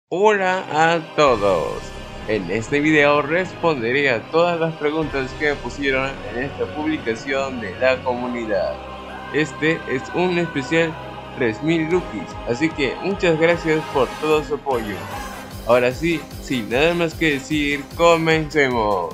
Hola a todos. En este video responderé a todas las preguntas que me pusieron en esta publicación de la comunidad. Este es un especial 3000 rookies, así que muchas gracias por todo su apoyo. Ahora sí, sin nada más que decir, comencemos.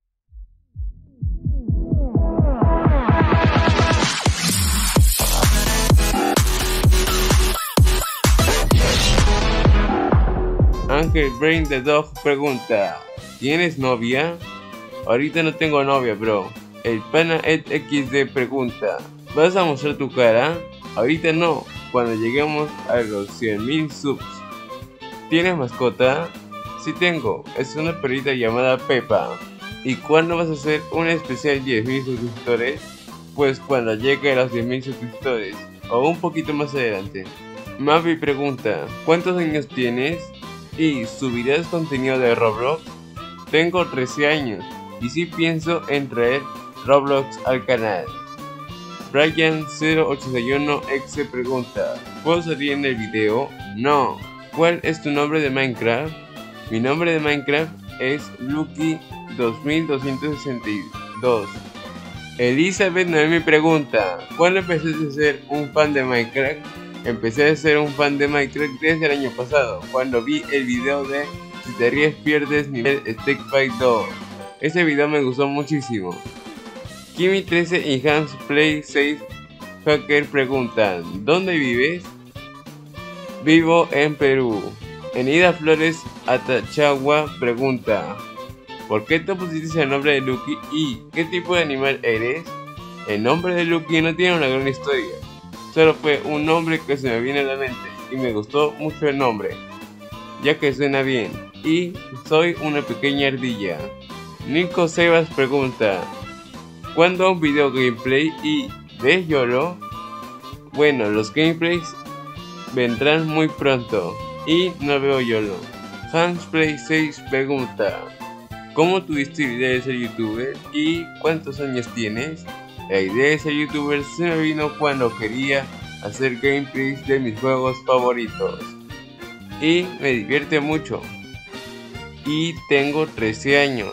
Ángel Brain the Dog pregunta: ¿tienes novia? Ahorita no tengo novia, bro. El pana Ed XD pregunta: ¿vas a mostrar tu cara? Ahorita no, cuando lleguemos a los 100.000 subs. ¿Tienes mascota? Sí tengo, es una perrita llamada Pepa. ¿Y cuándo vas a hacer un especial 10.000 suscriptores? Pues cuando llegue a los 10.000 suscriptores, o un poquito más adelante. Mavi pregunta: ¿cuántos años tienes? ¿Y subirás contenido de Roblox? Tengo 13 años y sí pienso en traer Roblox al canal. Brian081X pregunta: ¿puedo salir en el video? No. ¿Cuál es tu nombre de Minecraft? Mi nombre de Minecraft es Lucky2262. Elizabeth Noemi pregunta: ¿cuándo empezaste a ser un fan de Minecraft? Empecé a ser un fan de Minecraft desde el año pasado, cuando vi el video de Si te ríes pierdes nivel Stick Fight 2. Ese video me gustó muchísimo. Kimi13 y Hans Play 6 Hacker preguntan: ¿dónde vives? Vivo en Perú. Enida Flores Atachagua pregunta: ¿por qué te pusiste el nombre de Lucky y qué tipo de animal eres? El nombre de Lucky no tiene una gran historia. Solo fue un nombre que se me viene a la mente y me gustó mucho el nombre, ya que suena bien, y soy una pequeña ardilla. Nico Sebas pregunta: ¿cuándo un video gameplay y ves YOLO? Bueno, los gameplays vendrán muy pronto y no veo YOLO. Hans Play 6 pregunta: ¿cómo tuviste la idea de ser youtuber y cuántos años tienes? La idea de ser youtuber se me vino cuando quería hacer gameplays de mis juegos favoritos y me divierte mucho, y tengo 13 años.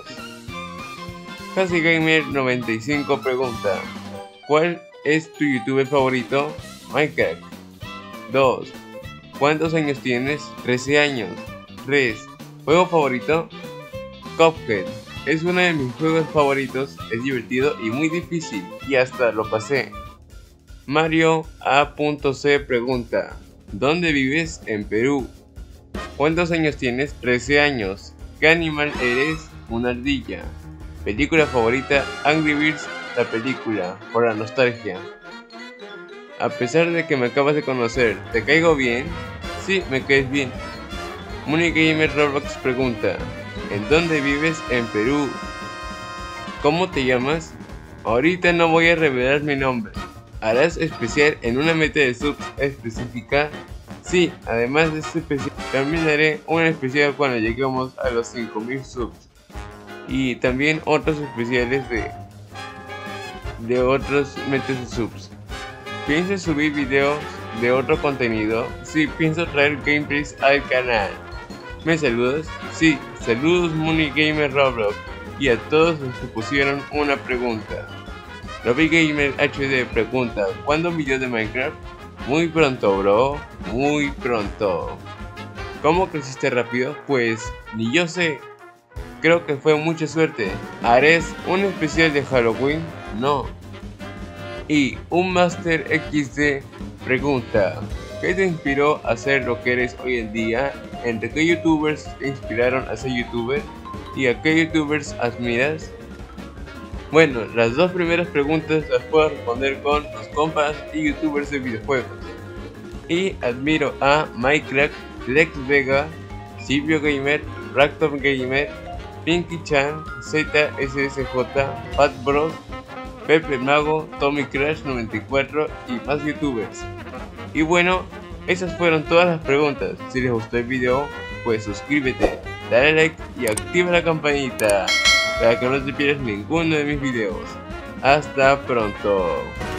CasiGamer95 pregunta: ¿cuál es tu youtuber favorito? Minecraft. 2. ¿Cuántos años tienes? 13 años. 3. ¿Juego favorito? Cuphead. Es uno de mis juegos favoritos, es divertido y muy difícil, y hasta lo pasé. Mario A.C pregunta: ¿dónde vives? En Perú. ¿Cuántos años tienes? 13 años. ¿Qué animal eres? Una ardilla. Película favorita: Angry Birds, la película, por la nostalgia. A pesar de que me acabas de conocer, ¿te caigo bien? Sí, me caes bien. Munigamer Roblox pregunta: ¿en dónde vives? En Perú. ¿Cómo te llamas? Ahorita no voy a revelar mi nombre. ¿Harás especial en una meta de subs específica? Sí, además de este especial, también haré un especial cuando lleguemos a los 5000 subs. Y también otros especiales de otros metas de subs. ¿Piensas subir videos de otro contenido? Sí, pienso traer gameplays al canal. ¿Me saludas? Sí, saludos Munigamer Roblox y a todos los que pusieron una pregunta. RobbieGamer HD pregunta: ¿cuándo un video de Minecraft? Muy pronto, bro, muy pronto. ¿Cómo creciste rápido? Pues ni yo sé. Creo que fue mucha suerte. ¿Harás un especial de Halloween? No. Y un Master XD pregunta: ¿qué te inspiró a ser lo que eres hoy en día? ¿Entre qué youtubers te inspiraron a ser youtuber? ¿Y a qué youtubers admiras? Bueno, las dos primeras preguntas las puedo responder con los compas y youtubers de videojuegos. Y admiro a Minecraft, Lex Vega, Silvio Gamer, Ractor Gamer, Pinky Chan, ZSSJ, Fat Bros, Pepe Mago, Tommy Crash 94 y más youtubers. Y bueno, esas fueron todas las preguntas. Si les gustó el video, pues suscríbete, dale like y activa la campanita para que no te pierdas ninguno de mis videos. Hasta pronto.